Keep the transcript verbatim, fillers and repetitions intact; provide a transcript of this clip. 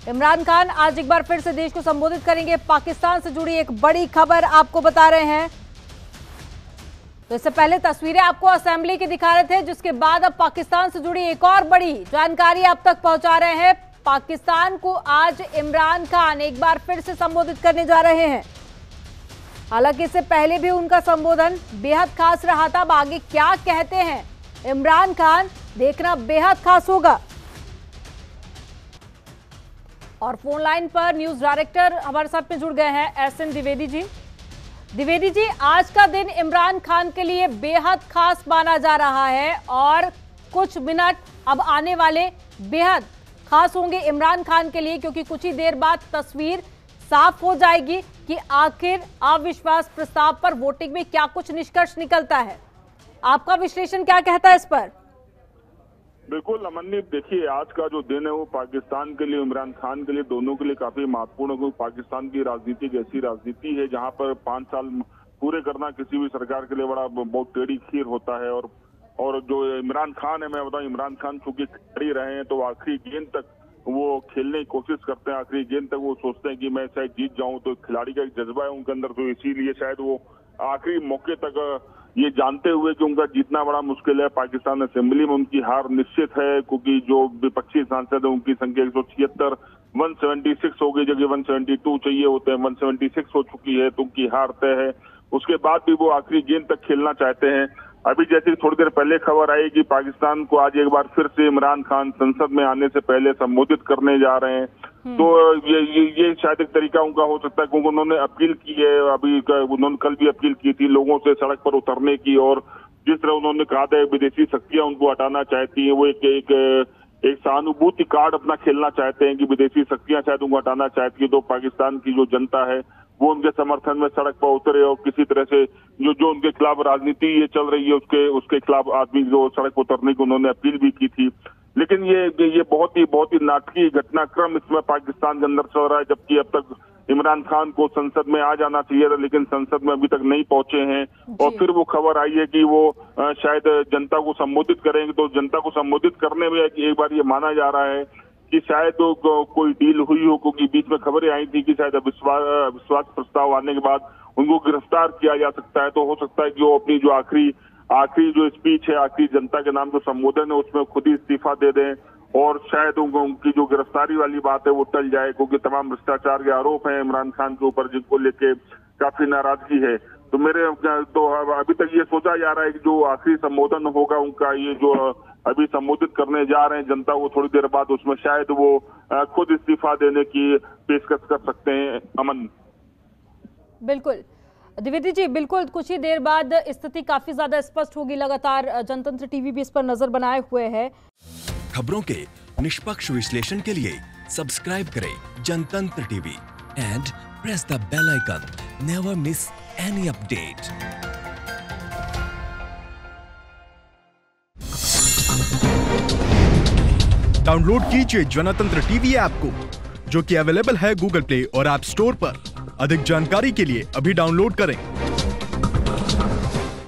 इमरान खान आज एक बार फिर से देश को संबोधित करेंगे। पाकिस्तान से जुड़ी एक बड़ी खबर आपको बता रहे हैं। तो इससे पहले तस्वीरें आपको असेंबली की दिखा रहे थे, जिसके बाद अब पाकिस्तान से जुड़ी एक और बड़ी जानकारी आप तक पहुंचा रहे हैं। पाकिस्तान को आज इमरान खान एक बार फिर से संबोधित करने जा रहे हैं। हालांकि इससे पहले भी उनका संबोधन बेहद खास रहा था। अब आगे क्या कहते हैं इमरान खान, देखना बेहद खास होगा। और फोन लाइन पर न्यूज डायरेक्टर हमारे साथ में जुड़ गए हैं, एस एन द्विवेदी जी। द्विवेदी जी, आज का दिन इमरान खान के लिए बेहद खास माना जा रहा है और कुछ मिनट अब आने वाले बेहद खास होंगे इमरान खान के लिए, क्योंकि कुछ ही देर बाद तस्वीर साफ हो जाएगी कि आखिर अविश्वास प्रस्ताव पर वोटिंग में क्या कुछ निष्कर्ष निकलता है। आपका विश्लेषण क्या कहता है इस पर? बिल्कुल अमनदीप, देखिए आज का जो दिन है वो पाकिस्तान के लिए, इमरान खान के लिए, दोनों के लिए काफी महत्वपूर्ण है। पाकिस्तान की राजनीति एक ऐसी राजनीति है जहां पर पांच साल पूरे करना किसी भी सरकार के लिए बड़ा बहुत टेढ़ी खीर होता है। और और जो इमरान खान है, मैं बताऊं, इमरान खान चूंकि खिलाड़ी रहे हैं तो आखिरी गेंद तक वो खेलने की कोशिश करते हैं। आखिरी गेंद तक वो सोचते हैं कि मैं शायद जीत जाऊं। तो खिलाड़ी का एक जज्बा है उनके अंदर, तो इसीलिए शायद वो आखिरी मौके तक, ये जानते हुए कि उनका जीतना बड़ा मुश्किल है, पाकिस्तान असेंबली में उनकी हार निश्चित है, क्योंकि जो विपक्षी सांसद है उनकी संख्या एक सौ छिहत्तर एक सौ छिहत्तर हो गई, जगह एक सौ बहत्तर चाहिए होते हैं, एक सौ छिहत्तर हो चुकी है, तो उनकी हार तय है। उसके बाद भी वो आखिरी गेंद तक खेलना चाहते हैं। अभी जैसे थोड़ी देर पहले खबर आई कि पाकिस्तान को आज एक बार फिर से इमरान खान संसद में आने से पहले संबोधित करने जा रहे हैं, तो ये ये ये शायद एक तरीका उनका हो सकता है, क्योंकि उन्होंने अपील की है। अभी उन्होंने कल भी अपील की थी लोगों से सड़क पर उतरने की, और जिस तरह उन्होंने कहा था विदेशी शक्तियां उनको हटाना चाहती है, वो एक एक एक सहानुभूति कार्ड अपना खेलना चाहते हैं कि विदेशी शक्तियां शायद उनको हटाना चाहती है। तो पाकिस्तान की जो जनता है वो उनके समर्थन में सड़क पर उतरे, और किसी तरह से जो जो उनके खिलाफ राजनीति ये चल रही है उसके उसके खिलाफ आदमी जो सड़क पर उतरने की उन्होंने अपील भी की थी। लेकिन ये ये बहुत ही बहुत ही नाटकीय घटनाक्रम इसमें पाकिस्तान के अंदर चल रहा है, जबकि अब तक इमरान खान को संसद में आ जाना चाहिए था, लेकिन संसद में अभी तक नहीं पहुंचे हैं। और फिर वो खबर आई है कि वो शायद जनता को संबोधित करेंगे। तो जनता को संबोधित करने में एक बार ये माना जा रहा है कि शायद तो कोई डील हुई हो, क्योंकि बीच में खबरें आई थी कि शायद अविश्वास विश्वास प्रस्ताव आने के बाद उनको गिरफ्तार किया जा सकता है। तो हो सकता है कि वो अपनी जो आखिरी आखिरी जो स्पीच है, आखिरी जनता के नाम जो संबोधन है, उसमें खुद ही इस्तीफा दे दें, और शायद उनको उनकी जो गिरफ्तारी वाली बात है वो टल जाए, क्योंकि तमाम भ्रष्टाचार के आरोप हैं इमरान खान के ऊपर, जिनको लेके काफी नाराजगी है। तो मेरे तो अभी तक ये सोचा जा रहा है कि जो आखिरी संबोधन होगा उनका, ये जो अभी संबोधित करने जा रहे हैं जनता को थोड़ी देर बाद, उसमें शायद वो खुद इस्तीफा देने की पेशकश कर सकते हैं। अमन, बिल्कुल द्विवेदी जी, बिल्कुल कुछ ही देर बाद स्थिति काफी ज्यादा स्पष्ट होगी। लगातार जनतंत्र टीवी भी इस पर नजर बनाए हुए है। खबरों के निष्पक्ष विश्लेषण के लिए सब्सक्राइब करें Jantantra TV and press the bell icon. Never miss any update. Download कीजिए जनतंत्र टीवी ऐप को, जो कि अवेलेबल है गूगल प्ले और ऐप स्टोर पर। अधिक जानकारी के लिए अभी डाउनलोड करें।